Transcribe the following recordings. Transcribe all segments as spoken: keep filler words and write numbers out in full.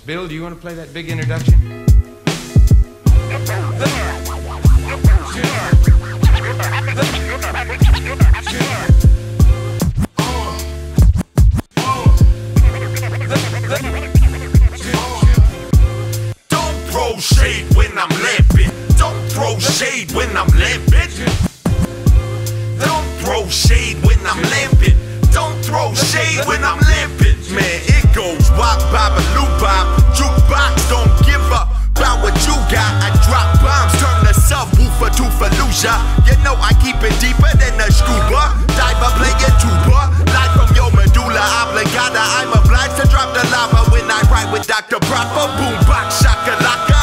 Bill, do you want to play that big introduction? Don't throw shade when I'm lamping. Don't throw shade when I'm lamping. Don't throw shade when I'm lamping. Don't throw shade when I'm lamping. Man, it goes wop, bop, a loop, bop. Jukebox don't give up about what you got. I drop bombs, turn the subwoofer to Fallujah. You know I keep it deeper than a scuba diver playing tuba. Live from your medulla oblongata. I'm obliged to drop the lava when I write with Doctor Proper. Boombox shakalaka.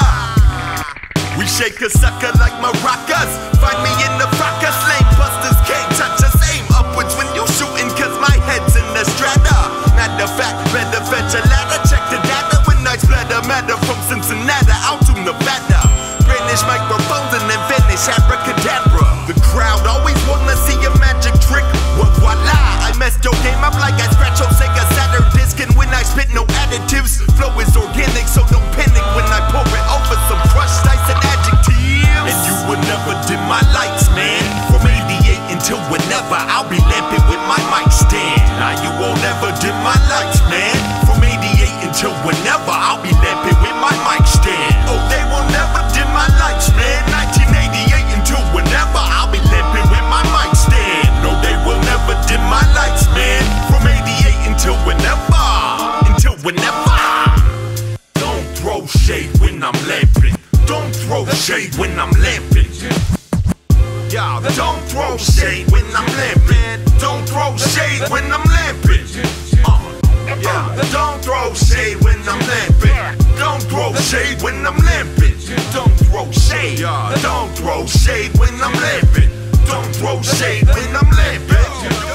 We shake a sucker like maracas. Find me in the fracas. Lane busters can't touch us. Aim upwards when you shooting, cause my head's in the strata. Matter of fact, better fetch a ladder. Check the data when I splatter matter from Cincinnati out to Nevada. Brandish microphones and then finish abracadabra. The crowd always wanna see a magic trick. Well, voila, I messed your game up like I scratch your Sega Saturn disc. And when I spit, no additives. Flow is organic, so don't panic when I pour it over some crushed ice and adjectives. And you would never dim my lights, man. From eighty-eight until whenever, I'll be lamping with my mic stand. Now you won't ever dim my lights, man. From eighty-eight until whenever, I'll be lamping with my mic stand. Oh, they will never dim my lights, man. nineteen eighty-eight until whenever, I'll be lamping with my mic stand. No, they will never dim my lights, man. From eighty-eight until whenever, until whenever. Don't throw shade when I'm lamping. Don't throw shade when I'm lamping. Y'all, don't throw shade when I'm lamping. Don't throw shade when I'm lamping. Uh, yeah, don't throw shade when I'm lamping. Don't throw shade when I'm lamping. Don't throw shade. Yeah, don't throw shade when I'm lamping. Don't throw shade when I'm lamping.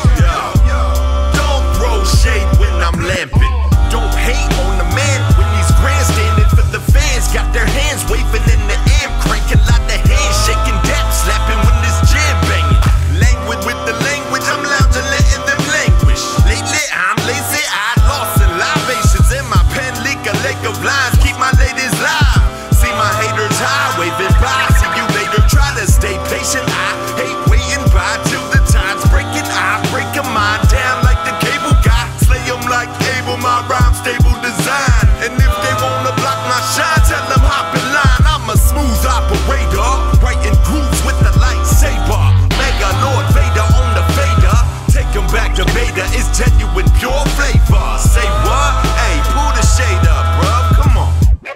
Yeah, don't throw shade when I'm lamping. Don't hate on the man when he's grandstanding for the fans. Got their hands waving in the air, cranking like the hands shaking, dap slapping when this jam banging. Language with the language, I'm lounging, letting them languish. Lately I'm lazy, I lost in libations in my pen, leak a lake of lines, keep my ladies live. See my haters high, waving by. See you later, try to stay patient. I hate waiting by till the time's breaking. I break a mind down like the cable guy. Slay them like Abel, my rhyme stable design. And if they wanna block my shine, tell them hop in line. I'm a smooth operator, writing grooves with the lightsaber. Mega Lord Vader on the fader. Take them back to Vader, it's genuine pure flavor. Say what? Hey, pull the shade up, bruh, come on.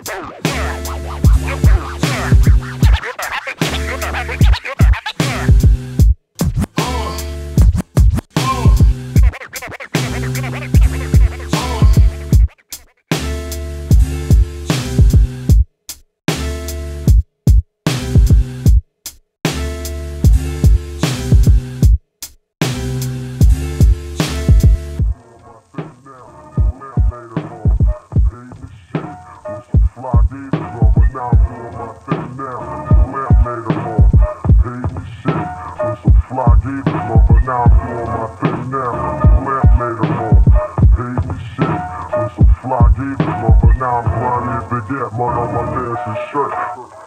Fly gave it up, but now I'm doing my thing now. Lamp made them all. Paid me shit. With some fly gave it up, but now I'm grinding to get money on my pants and shirt.